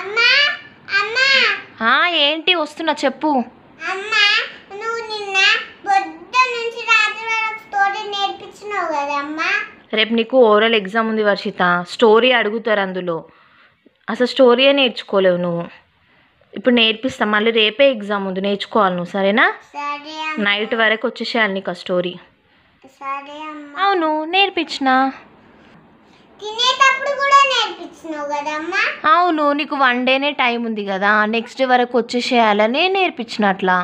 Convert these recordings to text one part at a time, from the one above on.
ఏంటి వస్తున్నా చెప్పు. రేపు నీకు ఓరల్ ఎగ్జామ్ ఉంది వర్షిత. స్టోరీ అడుగుతారు అందులో. అసలు స్టోరీయే నేర్చుకోలేవు నువ్వు. ఇప్పుడు నేర్పిస్తా, మళ్ళీ రేపే ఎగ్జామ్ ఉంది, నేర్చుకోవాలి నువ్వు. సరేనా? నైట్ వరకు వచ్చేసేయాలి నీకు ఆ స్టోరీ. అవును, నేర్పించిన. అవును, నీకు 1 డేనే టైం ఉంది కదా, నెక్స్ట్ డే వరకు వచ్చేసేయాలని నేర్పించిన. అట్లా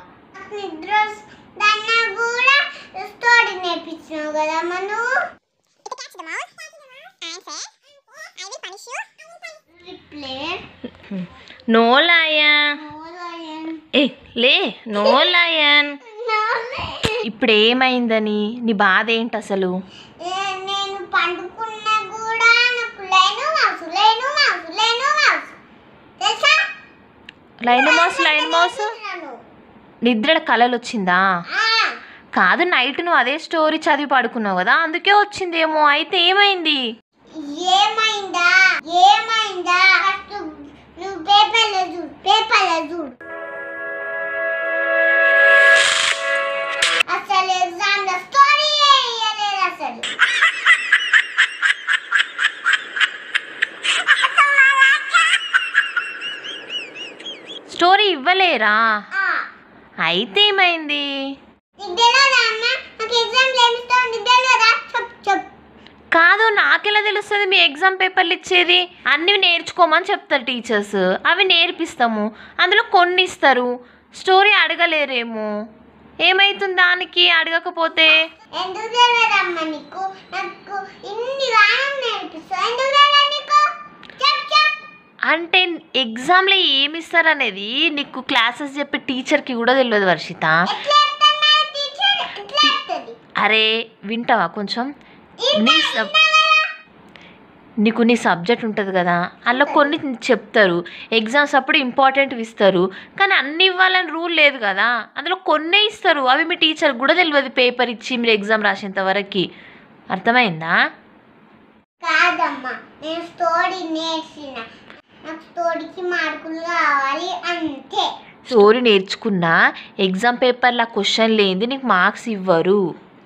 నో లయన్. లే, నో లయన్. ఇప్పుడు ఏమైందని నీ బాధ ఏంటి అసలు? లైన్ మౌస్ నిద్ర కలలు వచ్చిందా? కాదు, నైట్ నువ్వు అదే స్టోరీ చదివి పడుకున్నావు కదా, అందుకే వచ్చిందేమో. అయితే ఏమైంది? స్టోరీ ఇవ్వలేరా? అయితే ఏమైంది? కాదు, నాకెలా తెలుస్తుంది మీ ఎగ్జామ్ పేపర్లు ఇచ్చేది? అన్నీ నేర్చుకోమని చెప్తారు టీచర్స్, అవి నేర్పిస్తాము. అందులో కొన్ని ఇస్తారు. స్టోరీ అడగలేరేమో. ఏమైతుంది దానికి అడగకపోతే? అంటే ఎగ్జామ్లో ఏమి ఇస్తారు అనేది నీకు క్లాసెస్ చెప్పే టీచర్కి కూడా తెలియదు వర్షిత. అరే వింటావా కొంచెం? నీకు నీ సబ్జెక్ట్ ఉంటుంది కదా, అందులో కొన్ని చెప్తారు. ఎగ్జామ్స్ అప్పుడు ఇంపార్టెంట్వి ఇస్తారు, కానీ అన్ని ఇవ్వాలని రూల్ లేదు కదా. అందులో కొన్నే ఇస్తారు, అవి మీ టీచర్కి కూడా తెలియదు పేపర్ ఇచ్చి మీరు ఎగ్జామ్ రాసేంత వరకు. అర్థమైందా? కాదమ్మా, నేను స్టోరీ నేర్చిన, నాకు స్టోరీకి మార్కులు కావాలి అంతే. స్టోరీ నేర్చుకున్నా ఎగ్జామ్ పేపర్లో క్వశ్చన్ లేనిది నీకు మార్క్స్ ఇవ్వరు.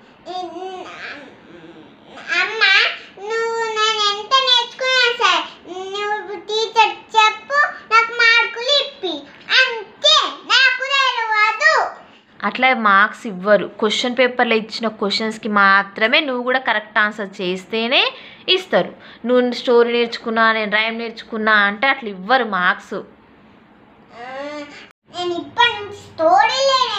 అట్లా మార్క్స్ ఇవ్వరు. క్వశ్చన్ పేపర్లో ఇచ్చిన క్వశ్చన్స్కి మాత్రమే నువ్వు కూడా కరెక్ట్ ఆన్సర్ చేస్తేనే ఇస్తారు. నువ్వు స్టోరీ నేర్చుకున్నా, నేను రైమ్ నేర్చుకున్నా అంటే అట్లా ఇవ్వరు మార్క్స్. నేను ఇప్పటి నుంచి స్టోరీ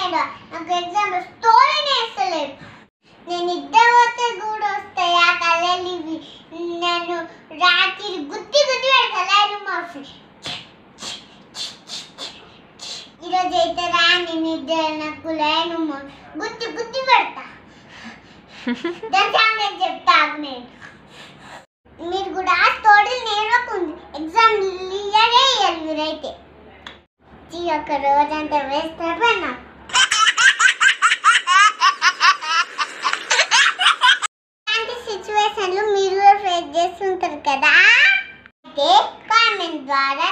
నేను ఇద్దరు కూడా వస్తాయి ఆ కళలు ఇవి. నేను రాత్రి గుత్తి పెడతా మాఫీ. ఈరోజు అయితే రాని నిద్ర నాకు లైన్ గుత్తి పెడతా. దాని చెప్తాను నేను. మీరు కూడా స్టోరీలు నేర్వకుంది, ఎగ్జామ్ ఇయ్యనే ఇయ్యాలి మీరైతే. ఒక రోజంతా వేస్తే పైన సిచ్యువేషన్లు మీరు ఫేస్ చేస్తుంటారు కదా. అయితే కామెంట్ ద్వారా